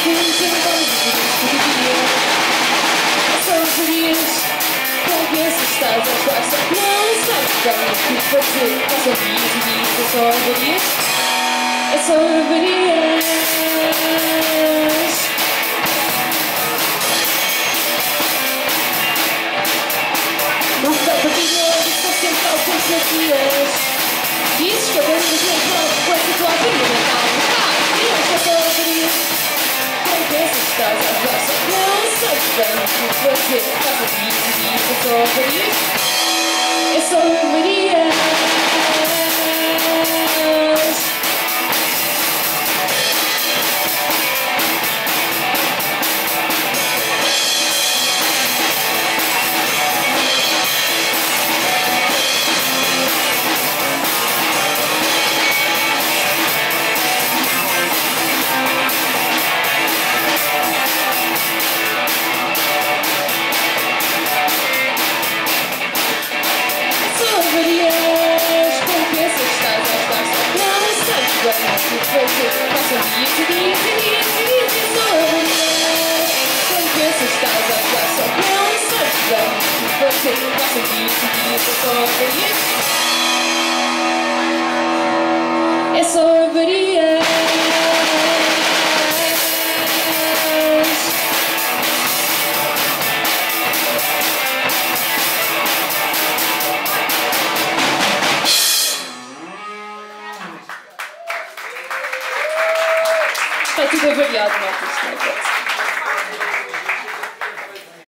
It's over videos. Não dá para dizer, estou sempre ao poucos dias. Dizes que eu vou dizer com essa tua vida na calma. It's over videos. Com que estás a falar só não sabes bem o que fazer. Estás a dizer, it's over videos. It's over videos. It's over videos. Está tudo avariado, não é?